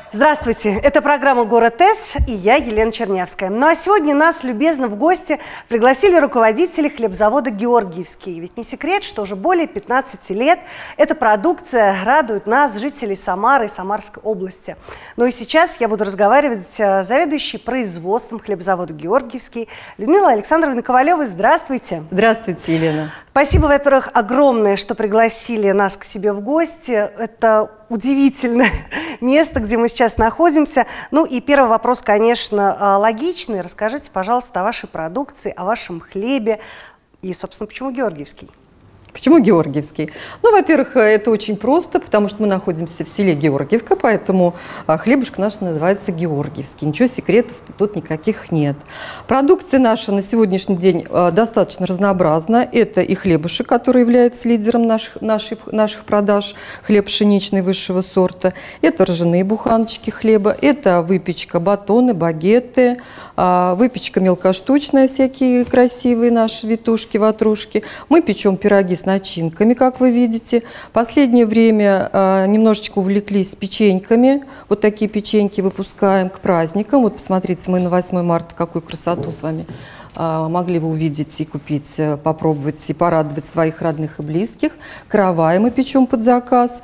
Здравствуйте, это программа «Город С» и я, Елена Чернявская. Ну а сегодня нас любезно в гости пригласили руководители хлебзавода «Георгиевский». Ведь не секрет, что уже более 15 лет эта продукция радует нас, жителей Самары и Самарской области. Ну и сейчас я буду разговаривать с заведующей производством хлебзавода «Георгиевский» Людмилой Александровной Ковалевой. Здравствуйте. Здравствуйте, Елена. Спасибо, во-первых, огромное, что пригласили нас к себе в гости. Это удивительное место, где мы сейчас находимся. Ну и первый вопрос, конечно, логичный. Расскажите, пожалуйста, о вашей продукции, о вашем хлебе и, собственно, почему Георгиевский? Почему Георгиевский? Ну, во-первых, это очень просто, потому что мы находимся в селе Георгиевка, поэтому хлебушка наш называется Георгиевский. Ничего секретов тут никаких нет. Продукция наша на сегодняшний день достаточно разнообразна. Это и хлебушек, который является лидером наших продаж, хлеб пшеничный высшего сорта. Это ржаные буханочки хлеба, это выпечка, батоны, багеты, выпечка мелкоштучная, всякие красивые наши витушки, ватрушки. Мы печем пироги с начинками, как вы видите. Последнее время немножечко увлеклись печеньками. Вот такие печеньки выпускаем к праздникам. Вот посмотрите, мы на 8 марта какую красоту с вами могли бы увидеть и купить, попробовать и порадовать своих родных и близких. Каравай мы печем под заказ.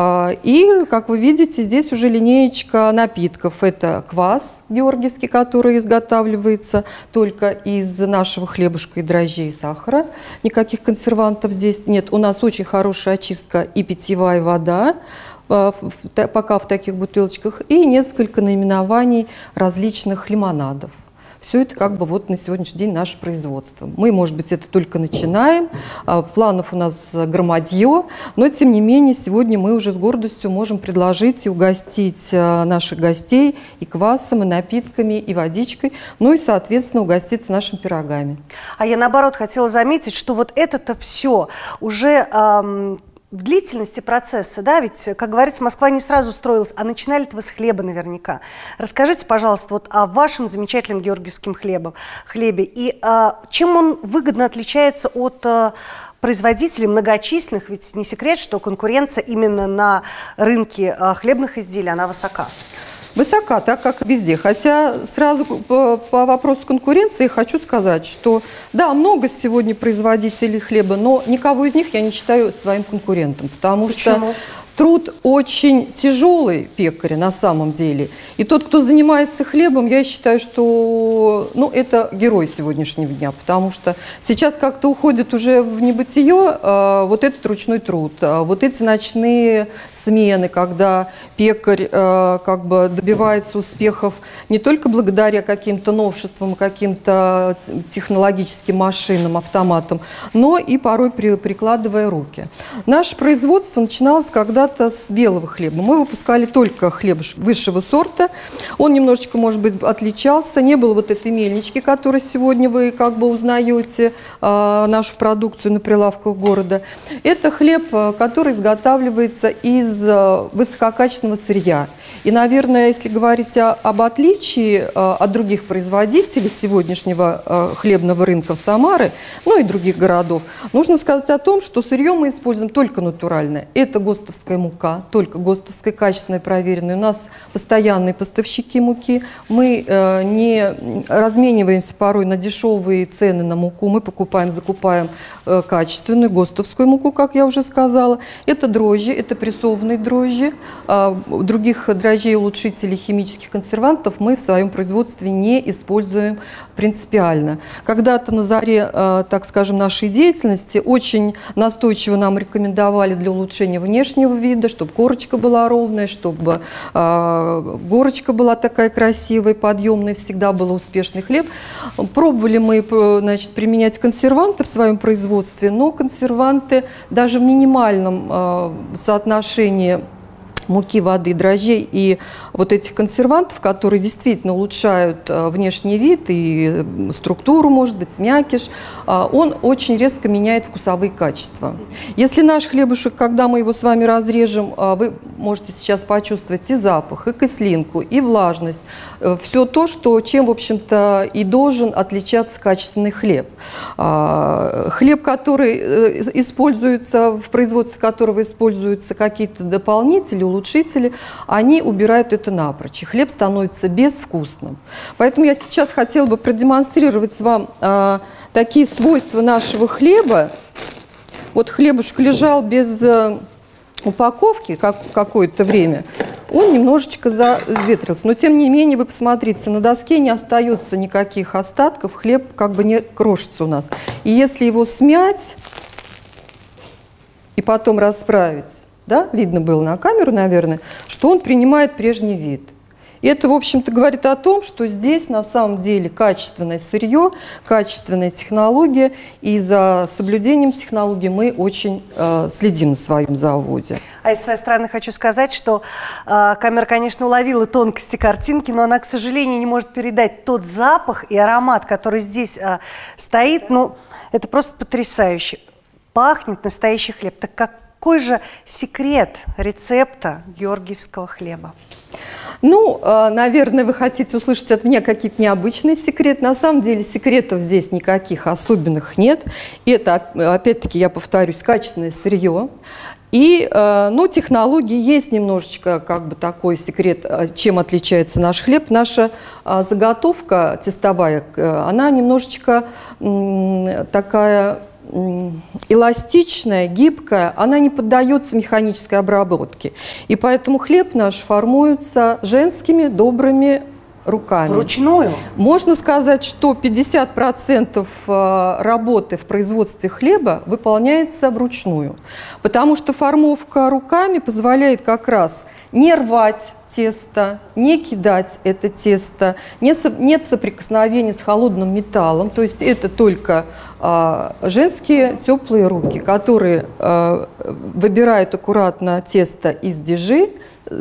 И, как вы видите, здесь уже линеечка напитков. Это квас георгиевский, который изготавливается только из нашего хлебушка и дрожжей и сахара. Никаких консервантов здесь нет. У нас очень хорошая очистка и питьевая вода, пока в таких бутылочках, и несколько наименований различных лимонадов. Все это как бы вот на сегодняшний день наше производство. Мы, может быть, это только начинаем, планов у нас громадье, но тем не менее сегодня мы уже с гордостью можем предложить и угостить наших гостей и квасом, и напитками, и водичкой, ну и, соответственно, угоститься нашими пирогами. А я, наоборот, хотела заметить, что вот это-то все уже в длительности процесса, да, ведь, как говорится, Москва не сразу строилась, а начинали-то вы с хлеба наверняка. Расскажите, пожалуйста, вот о вашем замечательном георгиевском хлебе и чем он выгодно отличается от производителей многочисленных, ведь не секрет, что конкуренция именно на рынке хлебных изделий, она высока. Высока, так как везде. Хотя сразу по вопросу конкуренции хочу сказать, что да, много сегодня производителей хлеба, но никого из них я не считаю своим конкурентом, потому что труд очень тяжелый пекаря на самом деле. И тот, кто занимается хлебом, я считаю, что это герой сегодняшнего дня, потому что сейчас как-то уходит уже в небытие вот этот ручной труд, вот эти ночные смены, когда пекарь как бы добивается успехов не только благодаря каким-то новшествам, каким-то технологическим машинам, автоматам, но и порой прикладывая руки. Наше производство начиналось когда-то с белого хлеба. Мы выпускали только хлеб высшего сорта. Он немножечко, может быть, отличался. Не было вот этой мельнички, которой сегодня вы как бы узнаете нашу продукцию на прилавках города. Это хлеб, который изготавливается из высококачественного сырья. И, наверное, если говорить об отличии от других производителей сегодняшнего хлебного рынка Самары, ну и других городов, нужно сказать о том, что сырье мы используем только натуральное. Это ГОСТовская мука, только ГОСТовская, качественная, проверенная. У нас постоянные поставщики муки. Мы не размениваемся порой на дешевые цены на муку. Мы закупаем качественную ГОСТовскую муку, как я уже сказала. Это дрожжи, это прессованные дрожжи. Других дрожжей, улучшителей, химических консервантов мы в своем производстве не используем принципиально. Когда-то на заре, так скажем, нашей деятельности очень настойчиво нам рекомендовали для улучшения внешнего вида, чтобы корочка была ровная, чтобы горочка была такая красивая, подъемная, всегда был успешный хлеб. Пробовали мы, значит, применять консерванты в своем производстве, но консерванты даже в минимальном соотношении муки, воды, дрожжей и вот этих консервантов, которые действительно улучшают внешний вид и структуру, может быть, мякиш, он очень резко меняет вкусовые качества. Если наш хлебушек, когда мы его с вами разрежем, вы можете сейчас почувствовать и запах, и кислинку, и влажность, все то, чем, в общем-то, и должен отличаться качественный хлеб. Хлеб, который используется, в производстве которого используются какие-то дополнители, улучшители, они убирают это напрочь. И хлеб становится безвкусным. Поэтому я сейчас хотела бы продемонстрировать вам такие свойства нашего хлеба. Вот хлебушек лежал без упаковки какое-то время, он немножечко заветрился. Но, тем не менее, вы посмотрите, на доске не остается никаких остатков, хлеб как бы не крошится у нас. И если его смять и потом расправить, да, видно было на камеру, наверное, что он принимает прежний вид. И это, в общем-то, говорит о том, что здесь на самом деле качественное сырье, качественная технология, и за соблюдением технологии мы очень следим на своем заводе. А с своей стороны хочу сказать, что камера, конечно, уловила тонкости картинки, но она, к сожалению, не может передать тот запах и аромат, который здесь стоит. Ну, это просто потрясающе. Пахнет настоящий хлеб. Так какой же секрет рецепта георгиевского хлеба? Ну, наверное, вы хотите услышать от меня какие-то необычные секреты. На самом деле секретов здесь никаких особенных нет. Это, опять-таки, я повторюсь, качественное сырье. И, ну, технологии есть немножечко, как бы, такой секрет, чем отличается наш хлеб. Наша заготовка тестовая, она немножечко такая эластичная, гибкая, она не поддается механической обработке. И поэтому хлеб наш формуется женскими добрыми руками. Вручную? Можно сказать, что 50% работы в производстве хлеба выполняется вручную, потому что формовка руками позволяет как раз не рвать тесто, не кидать это тесто, нет соприкосновения с холодным металлом, то есть это только женские теплые руки, которые выбирают аккуратно тесто из дежи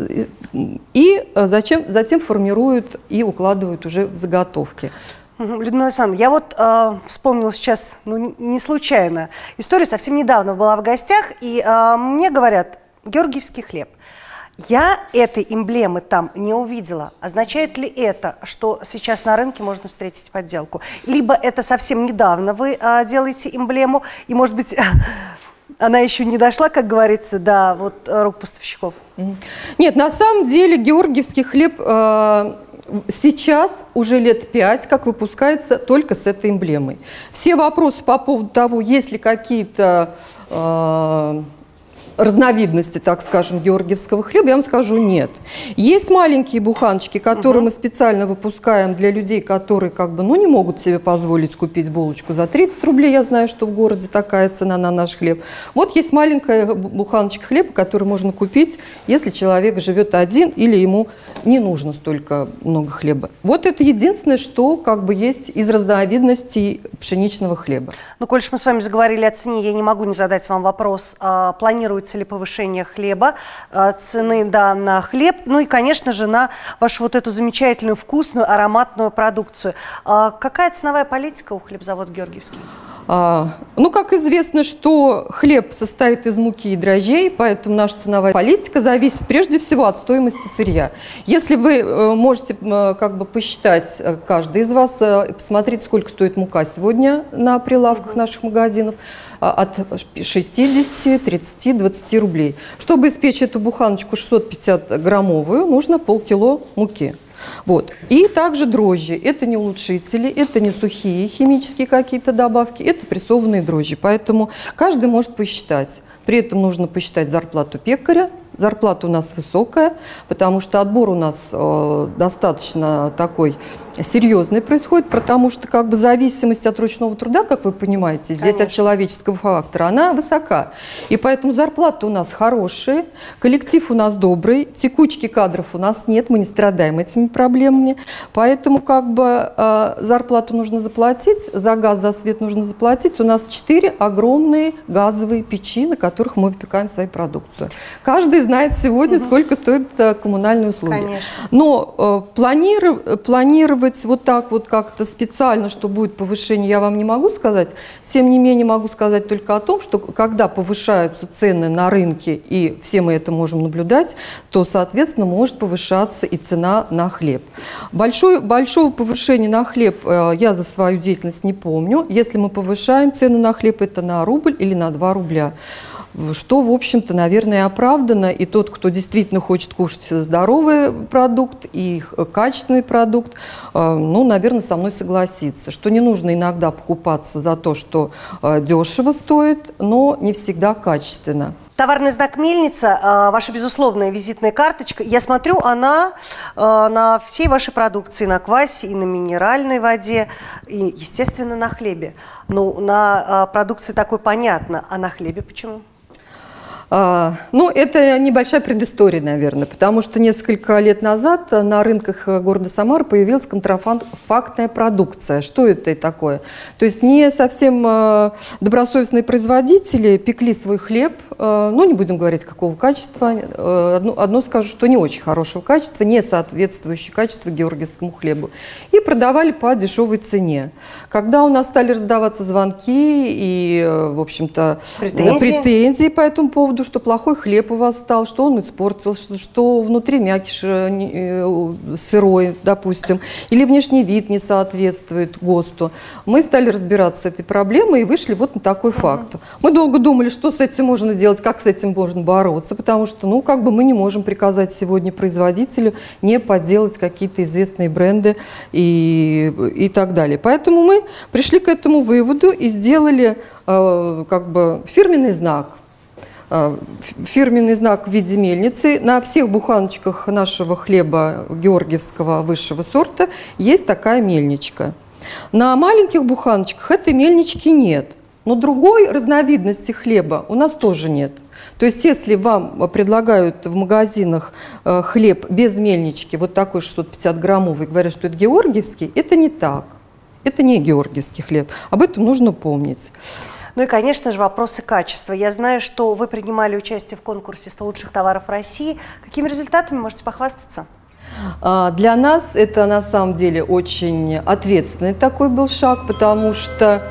и затем формируют и укладывают уже в заготовки. Людмила Александровна, я вот вспомнила сейчас, ну, не случайно, историю совсем недавно была в гостях, и мне говорят, георгиевский хлеб. Я этой эмблемы там не увидела. Означает ли это, что сейчас на рынке можно встретить подделку? Либо это совсем недавно вы делаете эмблему, и, может быть, она еще не дошла, как говорится, до вот рук поставщиков? Нет, на самом деле георгиевский хлеб сейчас уже лет 5, как выпускается только с этой эмблемой. Все вопросы по поводу того, есть ли какие-то разновидности, так скажем, георгиевского хлеба, я вам скажу, нет. Есть маленькие буханочки, которые мы специально выпускаем для людей, которые как бы, ну, не могут себе позволить купить булочку за 30 рублей. Я знаю, что в городе такая цена на наш хлеб. Вот есть маленькая буханочка хлеба, которую можно купить, если человек живет один или ему не нужно столько много хлеба. Вот это единственное, что как бы есть из разновидностей пшеничного хлеба. Ну, коль мы с вами заговорили о цене, я не могу не задать вам вопрос, планируется ли повышение хлеба, цены, да, на хлеб, ну и, конечно же, на вашу вот эту замечательную, вкусную, ароматную продукцию. Какая ценовая политика у хлебзавода «Георгиевский»? Ну, как известно, что хлеб состоит из муки и дрожжей, поэтому наша ценовая политика зависит прежде всего от стоимости сырья. Если вы можете как бы посчитать, каждый из вас, посмотреть, сколько стоит мука сегодня на прилавках наших магазинов, от 60, 30, 20 рублей. Чтобы испечь эту буханочку 650-граммовую, нужно полкило муки. Вот. И также дрожжи. Это не улучшители, это не сухие химические какие-то добавки, это прессованные дрожжи. Поэтому каждый может посчитать. При этом нужно посчитать зарплату пекаря. Зарплата у нас высокая, потому что отбор у нас достаточно такой серьезный происходит, потому что как бы зависимость от ручного труда, как вы понимаете, здесь от человеческого фактора, она высока. И поэтому зарплаты у нас хорошие, коллектив у нас добрый, текучки кадров у нас нет, мы не страдаем этими проблемами. Поэтому как бы зарплату нужно заплатить, за газ, за свет нужно заплатить. У нас 4 огромные газовые печи, на которых мы выпекаем свою продукцию. Каждый знает сегодня, сколько стоят коммунальные услуги. Конечно. Но планировать вот так вот как-то специально, что будет повышение, я вам не могу сказать. Тем не менее, могу сказать только о том, что когда повышаются цены на рынке, и все мы это можем наблюдать, то, соответственно, может повышаться и цена на хлеб. Большого повышения на хлеб я за свою деятельность не помню. Если мы повышаем цену на хлеб, это на рубль или на 2 рубля. что, в общем-то, наверное, оправдано. И тот, кто действительно хочет кушать здоровый продукт и качественный продукт, ну, наверное, со мной согласится, что не нужно иногда покупаться за то, что дешево стоит, но не всегда качественно. Товарный знак «Мельница», ваша безусловная визитная карточка. Я смотрю, она на всей вашей продукции, на квасе и на минеральной воде, и, естественно, на хлебе. Ну, на продукции такой понятно, а на хлебе почему? Ну, это небольшая предыстория, наверное, потому что несколько лет назад на рынках города Самары появилась контрафактная продукция. Что это такое? То есть не совсем добросовестные производители пекли свой хлеб, ну, не будем говорить, какого качества, одно скажу, что не очень хорошего качества, не соответствующего качеству георгиевскому хлебу, и продавали по дешевой цене. Когда у нас стали раздаваться звонки и, в общем-то, претензии по этому поводу, что плохой хлеб у вас стал, что он испортился, что внутри мякиш сырой, допустим, или внешний вид не соответствует ГОСТу. Мы стали разбираться с этой проблемой и вышли вот на такой факт. Мы долго думали, что с этим можно делать, как с этим можно бороться, потому что, ну, как бы мы не можем приказать сегодня производителю не подделать какие-то известные бренды и так далее. Поэтому мы пришли к этому выводу и сделали как бы фирменный знак. Фирменный знак в виде мельницы. На всех буханочках нашего хлеба георгиевского высшего сорта есть такая мельничка. На маленьких буханочках этой мельнички нет, но другой разновидности хлеба у нас тоже нет. То есть если вам предлагают в магазинах хлеб без мельнички, вот такой 650-граммовый, говорят, что это георгиевский, это не так. Это не георгиевский хлеб. Об этом нужно помнить. Ну и, конечно же, вопросы качества. Я знаю, что вы принимали участие в конкурсе «100 лучших товаров России». Какими результатами можете похвастаться? Для нас это на самом деле очень ответственный такой был шаг, потому что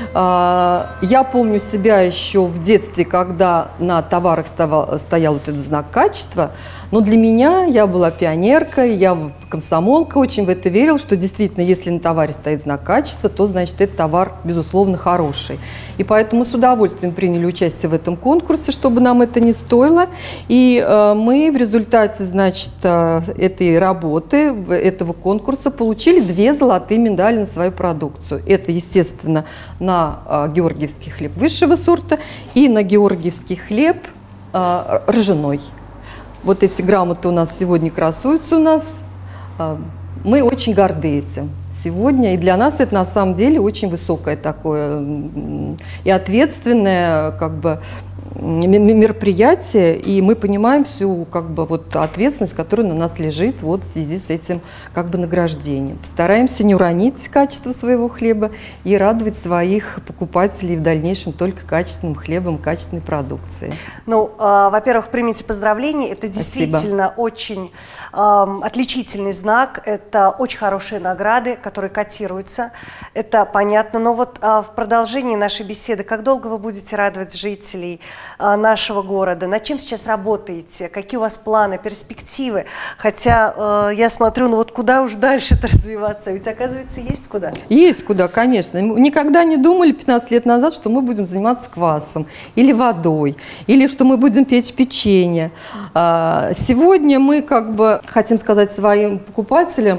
я помню себя еще в детстве, когда на товарах стоял вот этот знак качества, но для меня, я была пионеркой, я комсомолка, очень в это верила, что действительно, если на товаре стоит знак качества, то, значит, этот товар, безусловно, хороший. И поэтому с удовольствием приняли участие в этом конкурсе, чтобы нам это не стоило. И мы в результате, значит, этой работы, этого конкурса получили 2 золотые медали на свою продукцию. Это, естественно, на георгиевский хлеб высшего сорта и на георгиевский хлеб ржаной. Вот эти грамоты у нас сегодня красуются у нас. Мы очень горды этим сегодня. И для нас это на самом деле очень высокое такое и ответственное как бы мероприятие, и мы понимаем всю как бы вот ответственность, которая на нас лежит вот в связи с этим как бы награждением. Постараемся не уронить качество своего хлеба и радовать своих покупателей в дальнейшем только качественным хлебом, качественной продукцией. Ну, во-первых, примите поздравления. Это действительно Спасибо. Очень отличительный знак. Это очень хорошие награды, которые котируются. Это понятно. Но вот в продолжении нашей беседы, как долго вы будете радовать жителей нашего города? Над чем сейчас работаете? Какие у вас планы, перспективы? Хотя я смотрю, ну вот куда уж дальше-то развиваться? Ведь, оказывается, есть куда. Есть куда, конечно. Мы никогда не думали 15 лет назад, что мы будем заниматься квасом или водой, или что мы будем печь печенье. Сегодня мы как бы хотим сказать своим покупателям,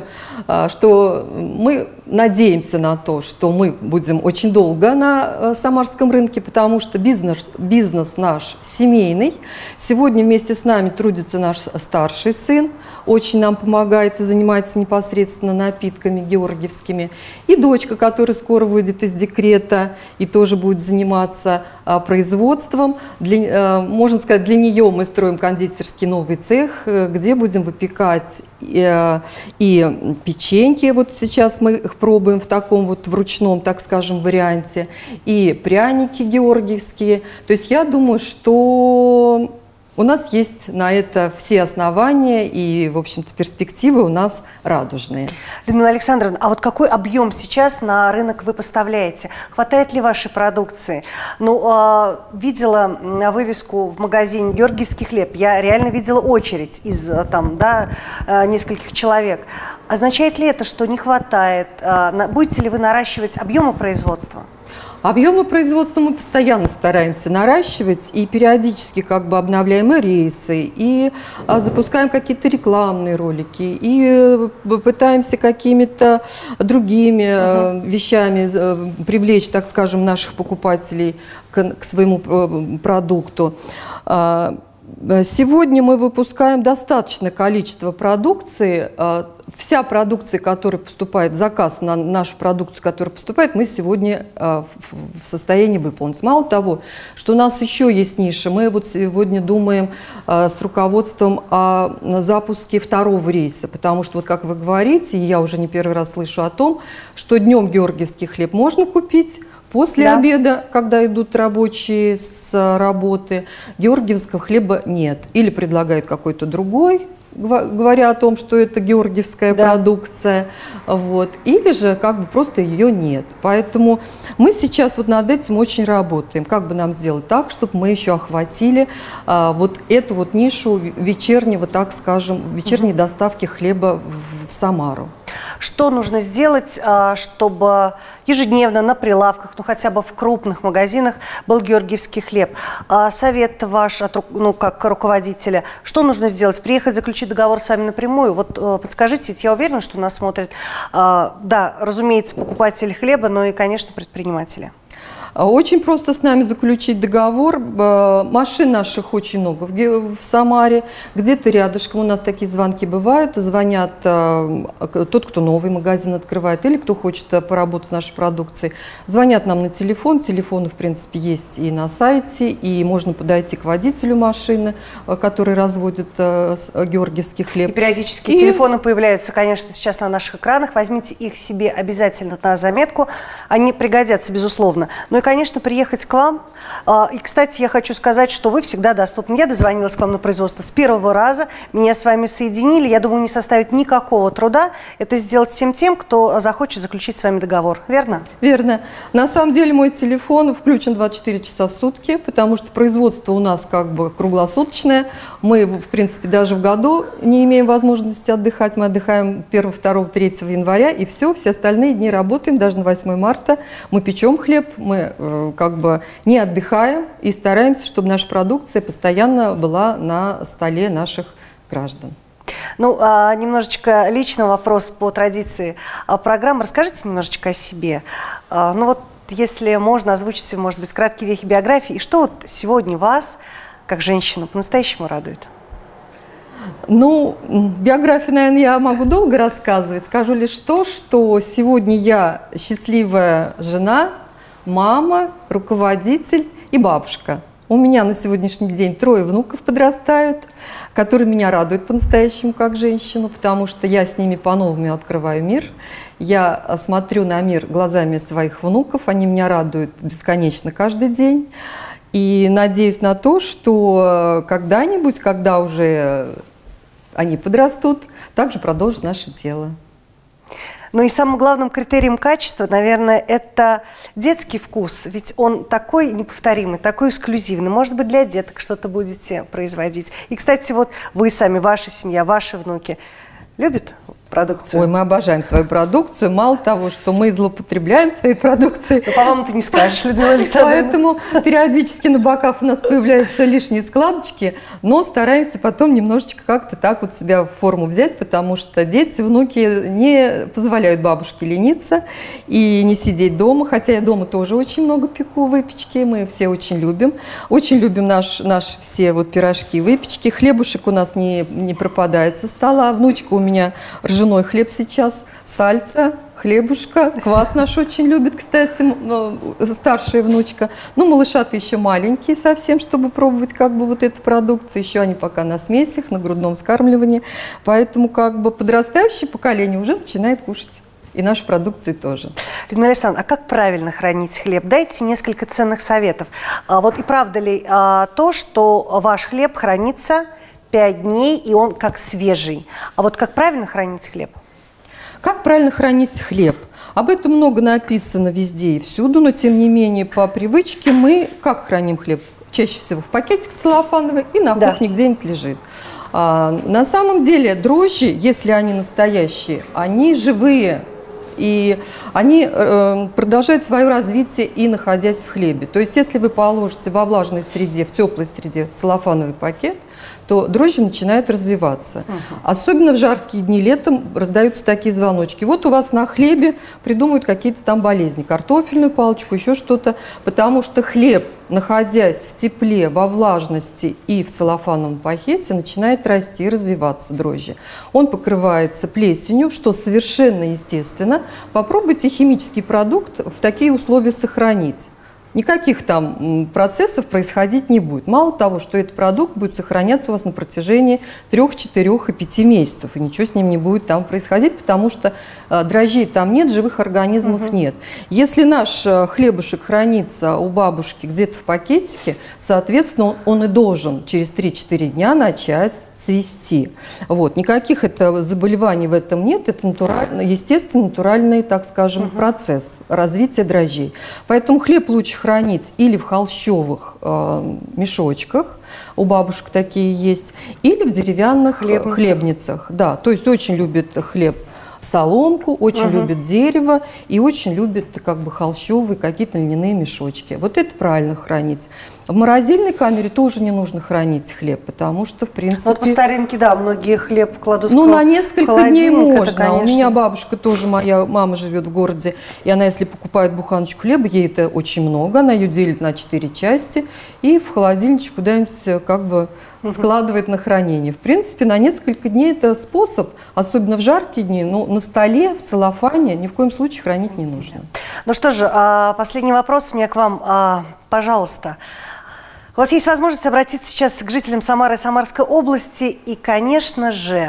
что мы надеемся на то, что мы будем очень долго на самарском рынке, потому что бизнес наш семейный. Сегодня вместе с нами трудится наш старший сын, очень нам помогает и занимается непосредственно напитками георгиевскими. И дочка, которая скоро выйдет из декрета и тоже будет заниматься производством. Можно сказать, для нее мы строим кондитерский новый цех, где будем выпекать и печеньки. Вот сейчас мы их пробуем в таком вот вручном, так скажем, варианте. И пряники георгиевские. То есть я думаю, что у нас есть на это все основания, и, в общем-то, перспективы у нас радужные. Людмила Александровна, а вот какой объем сейчас на рынок вы поставляете? Хватает ли вашей продукции? Ну, видела вывеску в магазине «Георгиевский хлеб». Я реально видела очередь из там, да, нескольких человек. Означает ли это, что не хватает? Будете ли вы наращивать объемы производства? Объемы производства мы постоянно стараемся наращивать и периодически как бы обновляем и рейсы, и запускаем какие-то рекламные ролики, и пытаемся какими-то другими вещами привлечь, так скажем, наших покупателей к своему продукту. Сегодня мы выпускаем достаточное количество продукции. Вся продукция, которая поступает, заказ на нашу продукцию, которая поступает, мы сегодня в состоянии выполнить. Мало того, что у нас еще есть ниша, мы вот сегодня думаем с руководством о запуске второго рейса, потому что, вот как вы говорите, и я уже не первый раз слышу о том, что днем георгиевский хлеб можно купить, после обеда, когда идут рабочие с работы, георгиевского хлеба нет. Или предлагают какой-то другой, говоря о том, что это георгиевская продукция, вот, или же как бы просто ее нет. Поэтому мы сейчас вот над этим очень работаем. Как бы нам сделать так, чтобы мы еще охватили вот эту вот нишу вечернего, так скажем, вечерней доставки хлеба в Самару. Что нужно сделать, чтобы ежедневно на прилавках, ну хотя бы в крупных магазинах был георгиевский хлеб? Совет ваш, ну как руководителя, что нужно сделать? Приехать, заключить договор с вами напрямую? Вот подскажите, ведь я уверена, что нас смотрят, да, разумеется, покупатели хлеба, но и, конечно, предприниматели. Очень просто с нами заключить договор. Машин наших очень много в Самаре. Где-то рядышком у нас такие звонки бывают. Звонят тот, кто новый магазин открывает, или кто хочет поработать с нашей продукцией. Звонят нам на телефон. Телефоны, в принципе, есть и на сайте. И можно подойти к водителю машины, который разводит георгиевский хлеб. И периодически телефоны появляются, конечно, сейчас на наших экранах. Возьмите их себе обязательно на заметку. Они пригодятся, безусловно. Ну и, конечно, приехать к вам. И, кстати, я хочу сказать, что вы всегда доступны. Я дозвонилась к вам на производство с первого раза. Меня с вами соединили. Я думаю, не составит никакого труда это сделать всем тем, кто захочет заключить с вами договор. Верно? Верно. На самом деле мой телефон включен 24 часа в сутки, потому что производство у нас как бы круглосуточное. Мы, в принципе, даже в году не имеем возможности отдыхать. Мы отдыхаем 1, 2, 3 января, и все остальные дни работаем, даже на 8 марта. Мы печем хлеб, мы как бы не отдыхаем и стараемся, чтобы наша продукция постоянно была на столе наших граждан. Ну, немножечко личный вопрос по традиции программы. Расскажите немножечко о себе. Ну вот, если можно, озвучите, может быть, краткие вехи биографии. И что вот сегодня вас, как женщину, по-настоящему радует? Ну, биографию, наверное, я могу долго рассказывать. Скажу лишь то, что сегодня я счастливая жена, мама, руководитель и бабушка. У меня на сегодняшний день 3 внуков подрастают, которые меня радуют по-настоящему как женщину, потому что я с ними по-новому открываю мир. Я смотрю на мир глазами своих внуков, они меня радуют бесконечно каждый день. И надеюсь на то, что когда-нибудь, когда уже они подрастут, также продолжат наше дело. Ну и самым главным критерием качества, наверное, это детский вкус. Ведь он такой неповторимый, такой эксклюзивный. Может быть, для деток что-то будете производить. И, кстати, вот вы сами, ваша семья, ваши внуки любят продукцию? Ой, мы обожаем свою продукцию. Мало того, что мы злоупотребляем своей продукцией. Но, по-моему, ты не скажешь, Людмила Александровна. Поэтому периодически на боках у нас появляются лишние складочки, но стараемся потом немножечко как-то так вот себя в форму взять, потому что дети, внуки не позволяют бабушке лениться и не сидеть дома. Хотя я дома тоже очень много пеку выпечки, мы все очень любим. Очень любим наши все вот пирожки, выпечки. Хлебушек у нас не пропадает со стола. Внучка у меня ржаной хлеб сейчас, сальца, хлебушка, квас наш очень любит, кстати, старшая внучка. Ну, малыша-то еще маленькие совсем, чтобы пробовать как бы вот эту продукцию. Еще они пока на смесях, на грудном вскармливании. Поэтому как бы подрастающее поколение уже начинает кушать. И нашу продукцию тоже. Людмила Александровна, а как правильно хранить хлеб? Дайте несколько ценных советов. Вот и правда ли то, что ваш хлеб хранится 5 дней, и он как свежий? А вот как правильно хранить хлеб? Как правильно хранить хлеб? Об этом много написано везде и всюду, но тем не менее по привычке мы как храним хлеб? Чаще всего в пакетик целлофановый и на кухне где-нибудь лежит. На самом деле дрожжи, если они настоящие, они живые. и они продолжают свое развитие и находясь в хлебе. То есть если вы положите во влажной среде, в теплой среде, в целлофановый пакет, то дрожжи начинают развиваться. Особенно в жаркие дни летом раздаются такие звоночки. Вот у вас на хлебе придумают какие-то там болезни, картофельную палочку, еще что-то, потому что хлеб, находясь в тепле, во влажности и в целлофановом пакете, начинает расти и развиваться дрожжи. Он покрывается плесенью, что совершенно естественно. Попробуйте химический продукт в такие условия сохранить. Никаких там процессов происходить не будет. Мало того, что этот продукт будет сохраняться у вас на протяжении 3, 4 и 5 месяцев, и ничего с ним не будет там происходить, потому что дрожжей там нет, живых организмов нет. Если наш хлебушек хранится у бабушки где-то в пакетике, соответственно, он и должен через 3-4 дня начать цвести. Вот. Никаких заболеваний в этом нет, это естественно натуральный, так скажем, процесс развития дрожжей. Поэтому хлеб лучше хранить или в холщовых мешочках, у бабушек такие есть, или в деревянных хлебницах. Да, то есть очень любит хлеб соломку, очень любит дерево и очень любит как бы холщовые какие-то льняные мешочки. Вот это правильно хранить. В морозильной камере тоже не нужно хранить хлеб, потому что, в принципе... Вот по старинке, да, многие хлеб кладут в на несколько дней можно. Это, у меня бабушка тоже, моя мама живет в городе, и она, если покупает буханочку хлеба, ей это очень много, она ее делит на 4 части и в холодильничек куда-нибудь как бы складывает на хранение. В принципе, на несколько дней это способ, особенно в жаркие дни, но на столе, в целлофане ни в коем случае хранить не нужно. Ну что же, последний вопрос у меня к вам. Пожалуйста, у вас есть возможность обратиться сейчас к жителям Самары и Самарской области. И, конечно же,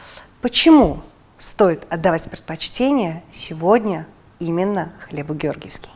почему стоит отдавать предпочтение сегодня именно хлебу георгиевский?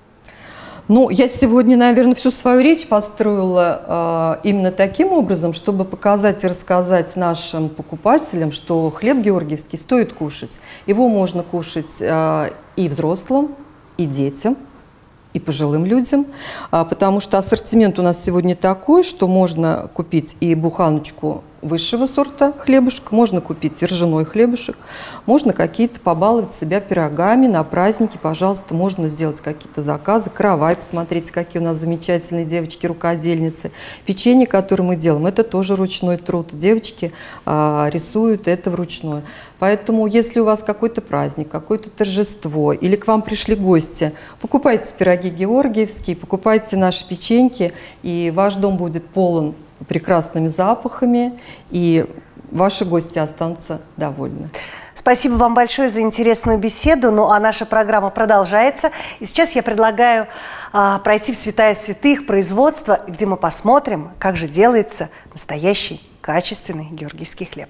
Ну, я сегодня, наверное, всю свою речь построила именно таким образом, чтобы показать и рассказать нашим покупателям, что хлеб георгиевский стоит кушать. Его можно кушать и взрослым, и детям, и пожилым людям, потому что ассортимент у нас сегодня такой, что можно купить и буханочку высшего сорта хлебушек, можно купить и ржаной хлебушек, можно какие-то побаловать себя пирогами на праздники, пожалуйста, можно сделать какие-то заказы, каравай, посмотрите, какие у нас замечательные девочки-рукодельницы. Печенье, которое мы делаем, это тоже ручной труд, девочки рисуют это вручную. Поэтому, если у вас какой-то праздник, какое-то торжество, или к вам пришли гости, покупайте пироги георгиевские, покупайте наши печеньки, и ваш дом будет полон прекрасными запахами, и ваши гости останутся довольны. Спасибо вам большое за интересную беседу. Ну а наша программа продолжается. И сейчас я предлагаю пройти в святая святых производства, где мы посмотрим, как же делается настоящий качественный георгиевский хлеб.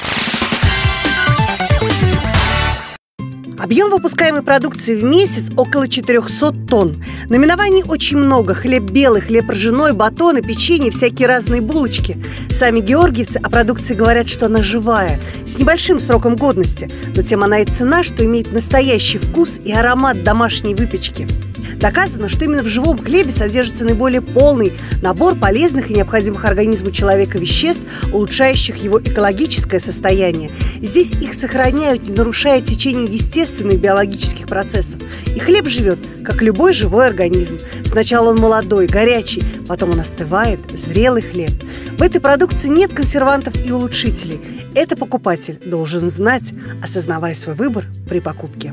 Объем выпускаемой продукции в месяц около 400 тонн. Наименований очень много. Хлеб белый, хлеб ржаной, батоны, печенье, всякие разные булочки. Сами георгиевцы о продукции говорят, что она живая, с небольшим сроком годности. Но тем она и цена, что имеет настоящий вкус и аромат домашней выпечки. Доказано, что именно в живом хлебе содержится наиболее полный набор полезных и необходимых организму человека веществ, улучшающих его экологическое состояние. Здесь их сохраняют, не нарушая течение естественных биологических процессов. И хлеб живет, как любой живой организм. Сначала он молодой, горячий, потом он остывает, зрелый хлеб. В этой продукции нет консервантов и улучшителей. Это покупатель должен знать, осознавая свой выбор при покупке.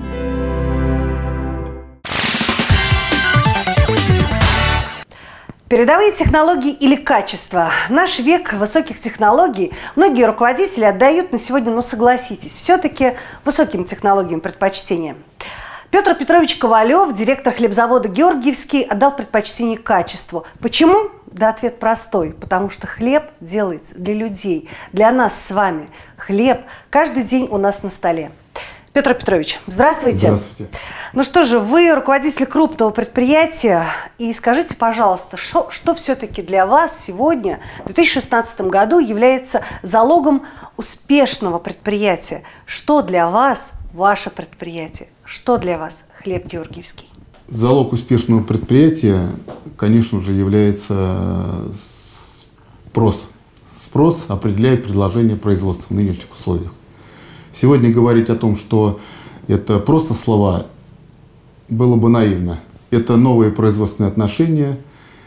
Передовые технологии или качество. В наш век высоких технологий многие руководители отдают на сегодня, ну согласитесь, все-таки высоким технологиям предпочтение. Петр Петрович Ковалев, директор хлебзавода «Георгиевский», отдал предпочтение качеству. Почему? Да, ответ простой. Потому что хлеб делается для людей, для нас с вами. Хлеб каждый день у нас на столе. Петр Петрович, здравствуйте. Здравствуйте. Ну что же, вы руководитель крупного предприятия. И скажите, пожалуйста, что все-таки для вас сегодня, в 2016 году, является залогом успешного предприятия? Что для вас ваше предприятие? Что для вас хлеб георгиевский? Залог успешного предприятия, конечно же, является спрос. Спрос определяет предложение производства в нынешних условиях. Сегодня говорить о том, что Это просто слова. Было бы наивно. Это новые производственные отношения,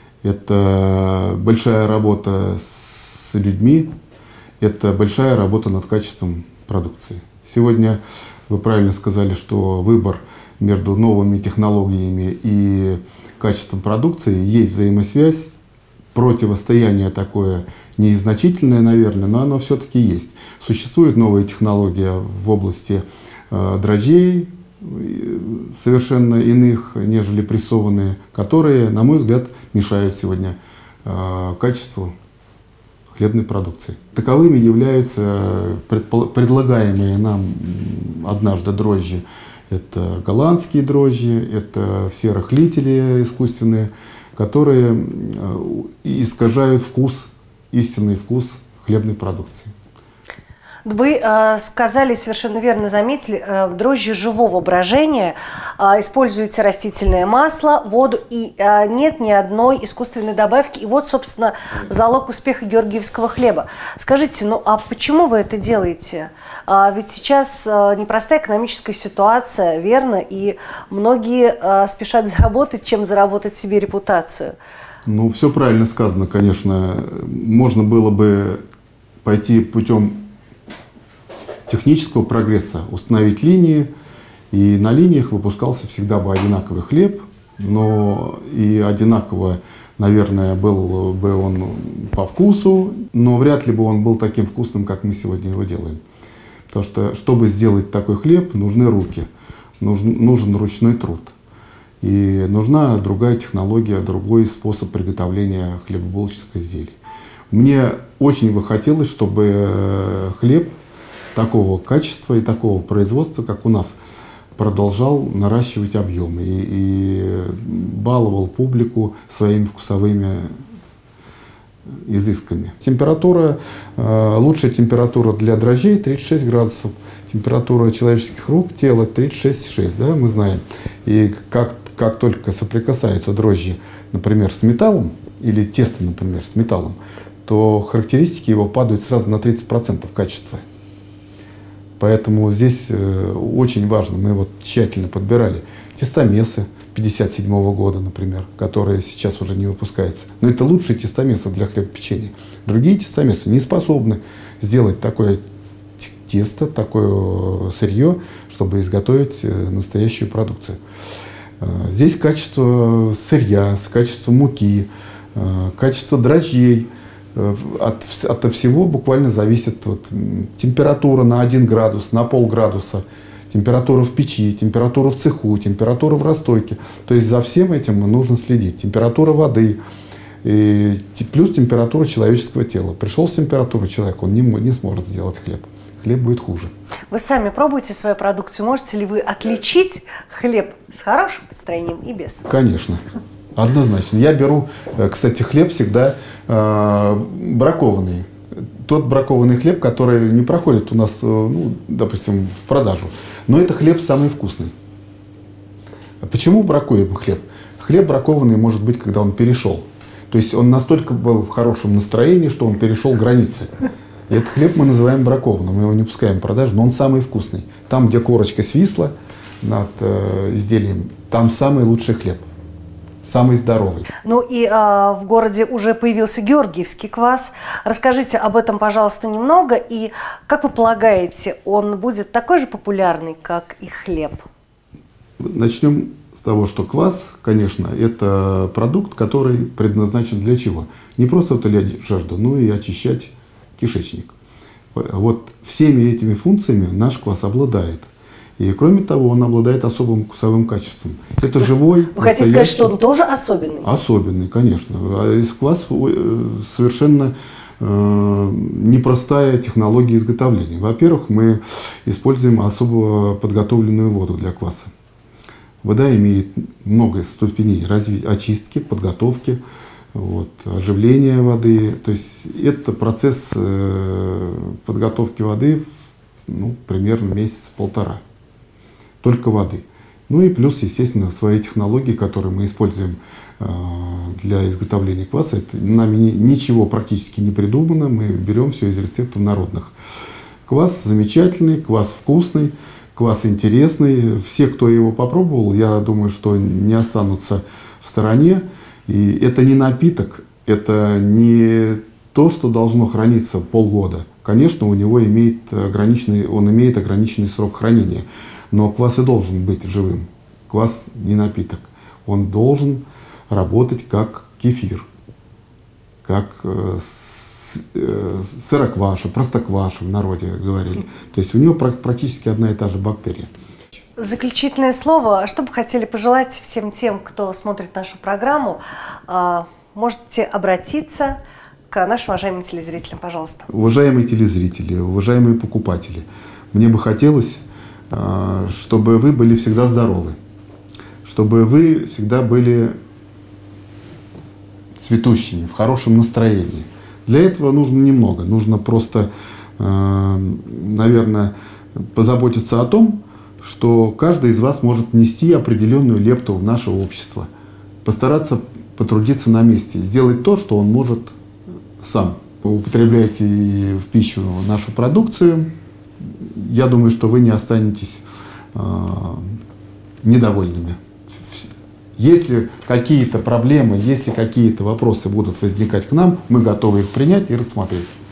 это большая работа с людьми, это большая работа над качеством продукции. Сегодня вы правильно сказали, что выбор между новыми технологиями и качеством продукции есть взаимосвязь, противостояние такое незначительное, наверное, но оно все-таки есть. Существуют новые технологии в области дрожжей, совершенно иных, нежели прессованные, которые, на мой взгляд, мешают сегодня качеству хлебной продукции. Таковыми являются предлагаемые нам однажды дрожжи. Это голландские дрожжи, это все рыхлители искусственные, которые искажают вкус, истинный вкус хлебной продукции. Вы сказали, совершенно верно заметили, дрожжи живого брожения, используете растительное масло, воду, и нет ни одной искусственной добавки. И вот, собственно, залог успеха георгиевского хлеба. Скажите, ну а почему вы это делаете? Ведь сейчас непростая экономическая ситуация, верно, и многие спешат заработать, чем заработать себе репутацию. Ну, все правильно сказано, конечно. Можно было бы пойти путем технического прогресса, установить линии, и на линиях выпускался всегда бы одинаковый хлеб, но и одинаково, наверное, был бы он по вкусу, но вряд ли бы он был таким вкусным, как мы сегодня его делаем. Потому что, чтобы сделать такой хлеб, нужны руки, нужен ручной труд. И нужна другая технология, другой способ приготовления хлебобулочных изделий. Мне очень бы хотелось, чтобы хлеб такого качества и такого производства, как у нас, продолжал наращивать объемы и баловал публику своими вкусовыми изысками. Температура, лучшая температура для дрожжей 36 градусов, температура человеческих рук, тела 36,6, да, мы знаем. И как только соприкасаются дрожжи, например, с металлом, или тесто, например, с металлом, то характеристики его падают сразу на 30% качества. Поэтому здесь очень важно, мы вот тщательно подбирали тестомесы 1957 года, например, которые сейчас уже не выпускаются. Но это лучшие тестомесы для хлебопечения. Другие тестомесы не способны сделать такое тесто, такое сырье, чтобы изготовить настоящую продукцию. Здесь качество сырья, качество муки, качество дрожжей. От всего буквально зависит вот, температура на 1 градус, на полградуса, температура в печи, температура в цеху, температура в расстойке. То есть за всем этим нужно следить. Температура воды, и плюс температура человеческого тела. Пришел с температурой человек, он не сможет сделать хлеб. Хлеб будет хуже. Вы сами пробуете свою продукцию. Можете ли вы отличить хлеб с хорошим настроением и без? Конечно. Однозначно. Я беру, кстати, хлеб всегда бракованный. Тот бракованный хлеб, который не проходит у нас, ну, допустим, в продажу. Но это хлеб самый вкусный. Почему бракуем хлеб? Хлеб бракованный может быть, когда он перешел. То есть он настолько был в хорошем настроении, что он перешел границы. И этот хлеб мы называем бракованным. Мы его не пускаем в продажу, но он самый вкусный. Там, где корочка свисла над изделием, там самый лучший хлеб. Самый здоровый. Ну и в городе уже появился георгиевский квас. Расскажите об этом, пожалуйста, немного. И как вы полагаете, он будет такой же популярный, как и хлеб? Начнем с того, что квас, конечно, это продукт, который предназначен для чего? Не просто утолять жажду, но и очищать кишечник. Вот всеми этими функциями наш квас обладает. И кроме того, он обладает особым вкусовым качеством. Это живой. Вы хотите сказать, что он тоже особенный? Особенный, конечно. Квас совершенно непростая технология изготовления. Во-первых, мы используем особо подготовленную воду для кваса. Вода имеет много ступеней очистки, подготовки, вот, оживления воды. То есть это процесс подготовки воды примерно месяц-полтора. Только воды. Ну и плюс, естественно, свои технологии, которые мы используем для изготовления кваса. Это нами ничего практически не придумано, мы берем все из рецептов народных. Квас замечательный, квас вкусный, Квас интересный. Все, кто его попробовал, я думаю, что не останутся в стороне. И это не напиток, это не то, что должно храниться полгода. Конечно, у него имеет ограниченный срок хранения. Но квас и должен быть живым. Квас не напиток. Он должен работать как кефир, как сырокваша, простокваша в народе говорили. То есть у него практически одна и та же бактерия. Заключительное слово. Что бы хотели пожелать всем тем, кто смотрит нашу программу? Можете обратиться к нашим уважаемым телезрителям, пожалуйста. Уважаемые телезрители, уважаемые покупатели, мне бы хотелось, чтобы вы были всегда здоровы, чтобы вы всегда были цветущими, в хорошем настроении. Для этого нужно немного. Нужно просто, наверное, позаботиться о том, что каждый из вас может внести определенную лепту в наше общество. Постараться потрудиться на месте, сделать то, что он может сам. Вы употребляете в пищу нашу продукцию. Я думаю, что вы не останетесь недовольными. Если какие-то проблемы, если какие-то вопросы будут возникать к нам, мы готовы их принять и рассмотреть.